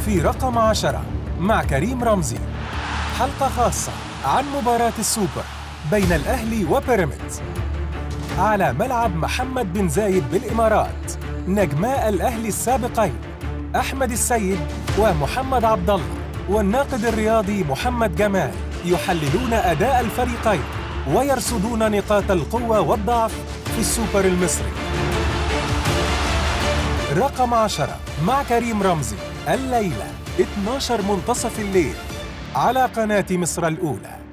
في رقم 10 مع كريم رمزي، حلقة خاصة عن مباراة السوبر بين الأهلي وبيراميدز على ملعب محمد بن زايد بالإمارات. نجماء الأهلي السابقين أحمد السيد ومحمد عبد الله والناقد الرياضي محمد جمال يحللون أداء الفريقين ويرصدون نقاط القوة والضعف في السوبر المصري. رقم 10 مع كريم رمزي الليلة 12 منتصف الليل على قناة مصر الأولى.